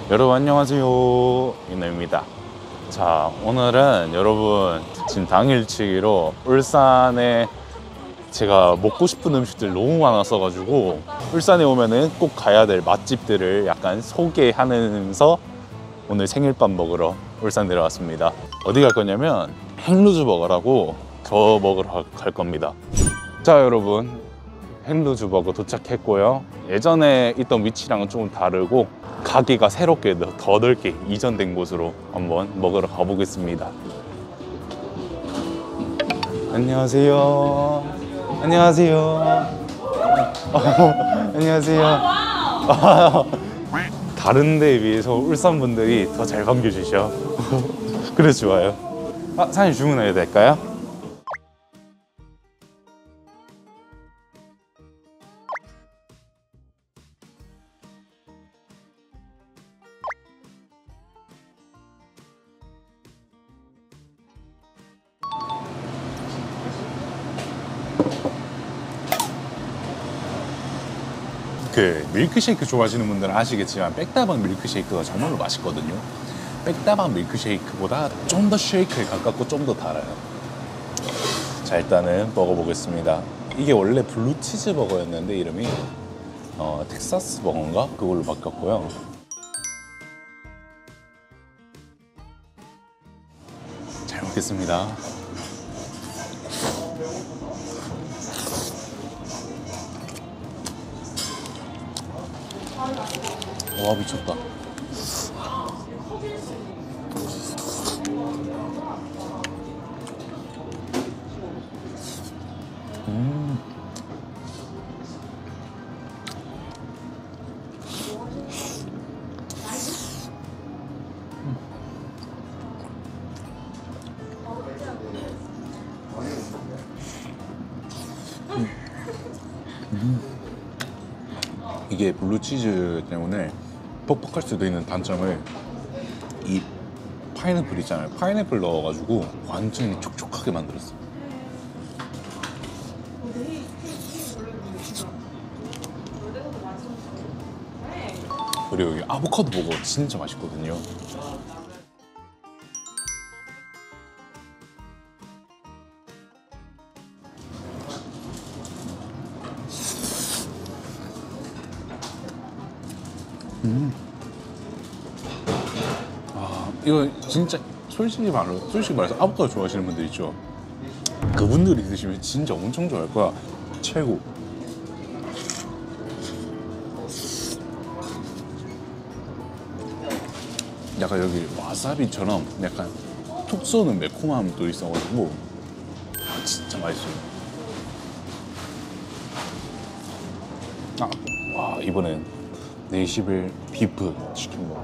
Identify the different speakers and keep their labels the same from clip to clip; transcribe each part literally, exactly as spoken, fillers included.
Speaker 1: 여러분 안녕하세요, 인호입니다. 자, 오늘은 여러분 지금 당일치기로 울산에 제가 먹고 싶은 음식들 너무 많아서 가지고 울산에 오면은 꼭 가야 될 맛집들을 약간 소개하면서 오늘 생일밥 먹으러 울산 내려왔습니다. 어디 갈 거냐면 행루즈 버거라고 저 먹으러 갈 겁니다. 자, 여러분 행루즈 버거 도착했고요. 예전에 있던 위치랑은 조금 다르고 가게가 새롭게 더 넓게 이전된 곳으로 한번 먹으러 가보겠습니다. 안녕하세요. 안녕하세요. 어, 안녕하세요. 다른 데에 비해서 울산 분들이 더 잘 반겨주셔. 그래서 좋아요. 아, 사장님 주문해도 될까요? 그 밀크쉐이크 좋아하시는 분들은 아시겠지만 백다방 밀크쉐이크가 정말로 맛있거든요. 백다방 밀크쉐이크보다 좀 더 쉐이크에 가깝고 좀 더 달아요. 자, 일단은 먹어보겠습니다. 이게 원래 블루치즈 버거였는데 이름이 어, 텍사스 버거인가? 그걸로 바뀌었고요. 잘 먹겠습니다. 와, 미쳤다. 음. 음. 음. 이게 블루치즈 때문에 퍽퍽할 수도 있는 단점을 이 파인애플 있잖아요. 파인애플 넣어가지고 완전히 촉촉하게 만들었어요. 그리고 여기 아보카도 버거 진짜 맛있거든요. 음. 아, 이거 진짜 솔직히 말해, 솔직히 말해서 아보카도 좋아하시는 분들 있죠? 그분들이 드시면 진짜 엄청 좋아할 거야. 최고. 약간 여기 와사비처럼 약간 톡 쏘는 매콤함도 있어가지고 아, 진짜 맛있어요. 아, 와, 이번엔 네이시빌 비프 치킨 먹어.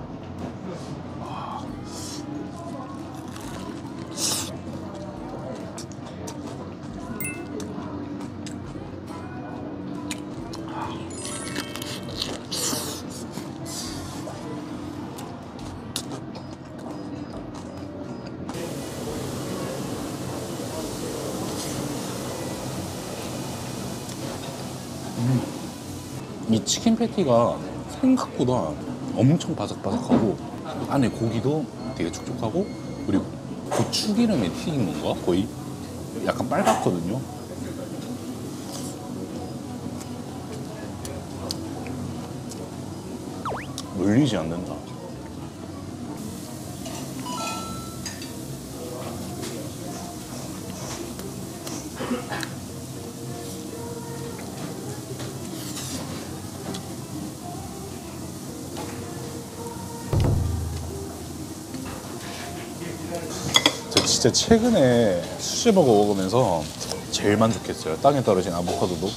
Speaker 1: 음. 이 치킨 패티가 생각보다 엄청 바삭바삭하고 안에 고기도 되게 촉촉하고 그리고 고추기름에 튀긴 건가? 거의 약간 빨갛거든요. 물리지 않는다. 저 진짜 최근에 수제버거 먹으면서 제일 만족했어요. 땅에 떨어진 아보카도도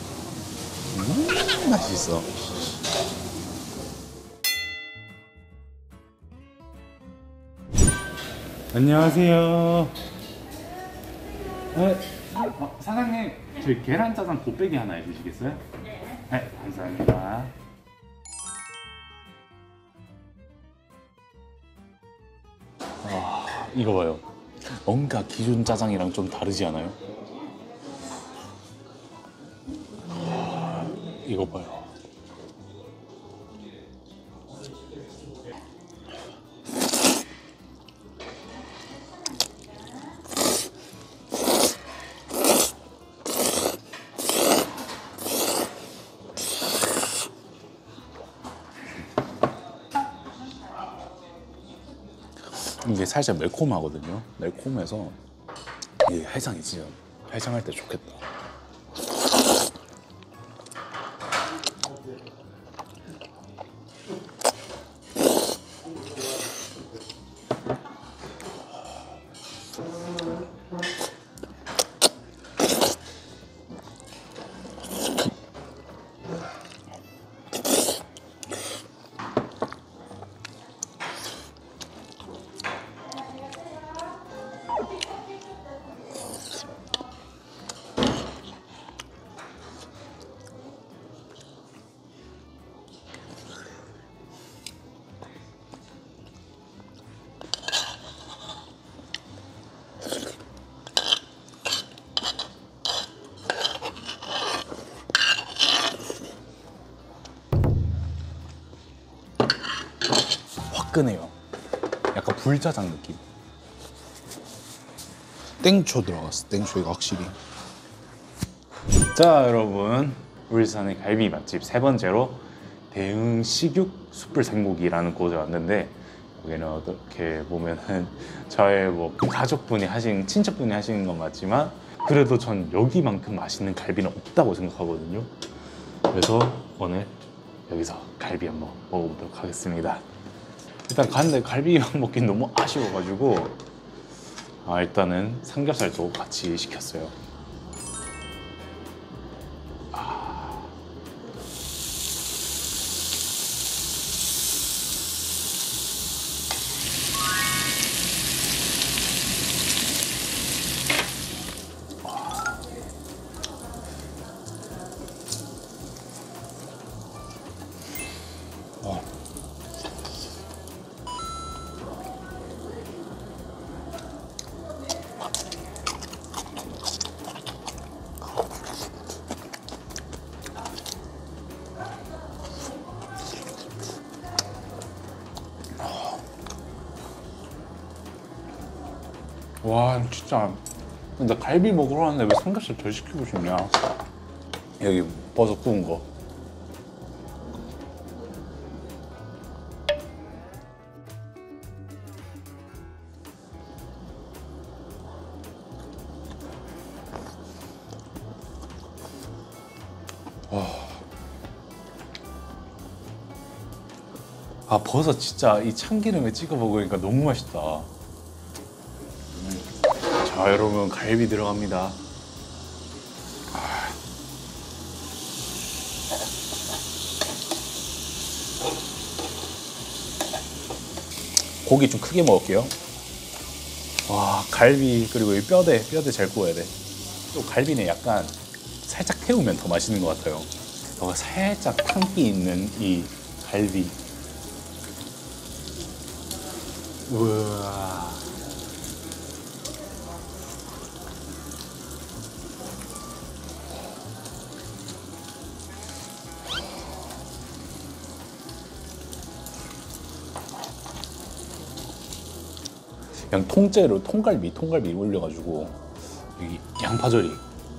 Speaker 1: 음, 맛있어. 안녕하세요. 네. 어, 사장님, 저희 계란짜장 곱빼기 하나 해주시겠어요? 네, 감사합니다. 와, 이거 봐요. 뭔가 기존 짜장이랑 좀 다르지 않아요? 와, 이거 봐요. 이게 살짝 매콤하거든요. 매콤해서 이게 해장이 진짜 해장할 때 좋겠다. 화끈해요. 약간 불짜장 느낌. 땡초 들어갔어. 땡초가 확실히. 자, 여러분, 울산의 갈비 맛집 세 번째로 대흥 식육 숯불 생고기라는 곳에 왔는데, 여기는 어떻게 보면은 저의 뭐 가족분이 하신, 친척분이 하시는 건 맞지만 그래도 전 여기만큼 맛있는 갈비는 없다고 생각하거든요. 그래서 오늘 여기서 갈비 한번 먹어보도록 하겠습니다. 일단 갔는데 갈비만 먹긴 너무 아쉬워가지고 아, 일단은 삼겹살도 같이 시켰어요. 아... 아... 와, 진짜 근데 갈비 먹으러 왔는데 왜 삼겹살 더 시키고 싶냐. 여기 버섯 구운 거. 아, 버섯 진짜 이 참기름에 찍어 먹으니까 너무 맛있다. 자, 여러분, 갈비 들어갑니다. 아. 고기 좀 크게 먹을게요. 와, 갈비 그리고 이 뼈대 뼈대 잘 구워야 돼. 또 갈비는 약간 살짝 태우면 더 맛있는 것 같아요. 어, 살짝 탄기 있는 이 갈비. 우와. 그냥 통째로 통갈비 통갈비 올려가지고 여기 양파절임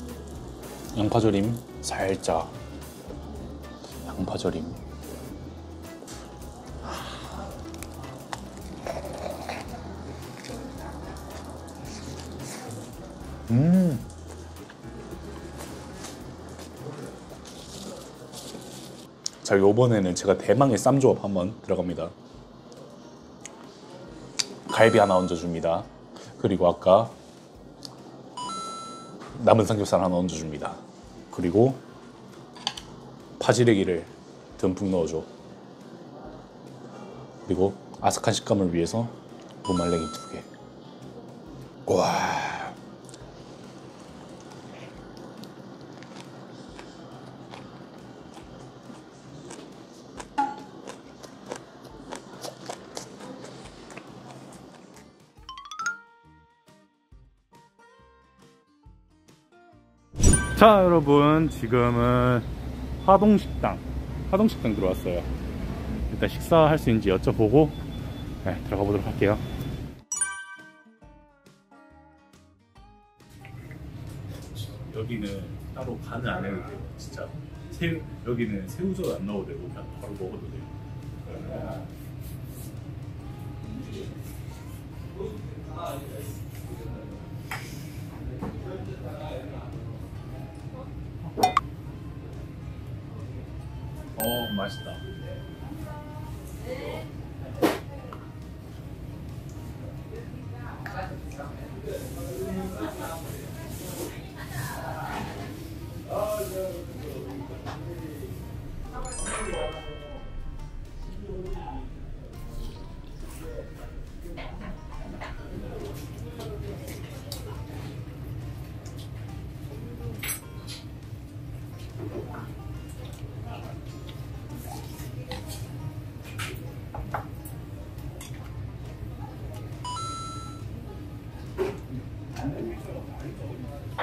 Speaker 1: 양파절임 살짝 양파절임. 음. 자, 요번에는 제가 대망의 쌈조합 한번 들어갑니다. 갈비 하나 얹어줍니다. 그리고 아까 남은 삼겹살 하나 얹어줍니다. 그리고 파지래기를 듬뿍 넣어줘. 그리고 아삭한 식감을 위해서 무말랭이 두 개. 와. 자, 여러분, 지금은 화동식당 화동식당 들어왔어요. 일단 식사할 수 있는지 여쭤보고 네, 들어가 보도록 할게요. 여기는 따로 간을 안 해도 돼요. 진짜 새우, 여기는 새우젓 안 넣어도 되고 그냥 바로 먹어도 돼요.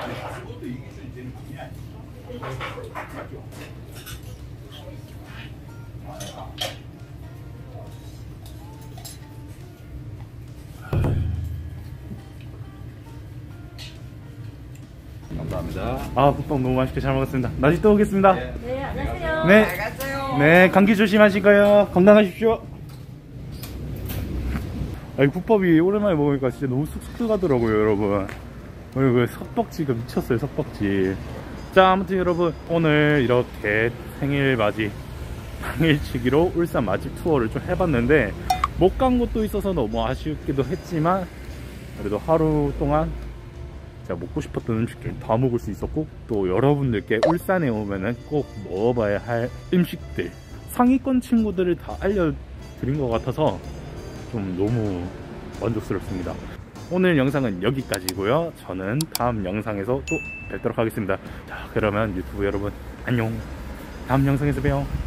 Speaker 1: 감사합니다. 아, 국밥 너무 맛있게 잘 먹었습니다. 나중에 또 오겠습니다.
Speaker 2: 네, 안녕하세요.
Speaker 1: 네.
Speaker 2: 잘 갔어요.
Speaker 1: 네, 감기 조심하시고요. 건강하십시오. 아니, 국밥이 오랜만에 먹으니까 진짜 너무 쑥쑥 들어가더라고요, 여러분. 그 석박지가 미쳤어요, 석박지. 자, 아무튼 여러분, 오늘 이렇게 생일 맞이 당일치기로 울산 맛집 투어를 좀 해봤는데, 못 간 곳도 있어서 너무 아쉽기도 했지만, 그래도 하루 동안 제가 먹고 싶었던 음식들 다 먹을 수 있었고, 또 여러분들께 울산에 오면은 꼭 먹어봐야 할 음식들, 상위권 친구들을 다 알려드린 것 같아서 좀 너무 만족스럽습니다. 오늘 영상은 여기까지고요. 저는 다음 영상에서 또 뵙도록 하겠습니다. 자, 그러면 유튜브 여러분 안녕. 다음 영상에서 봬요.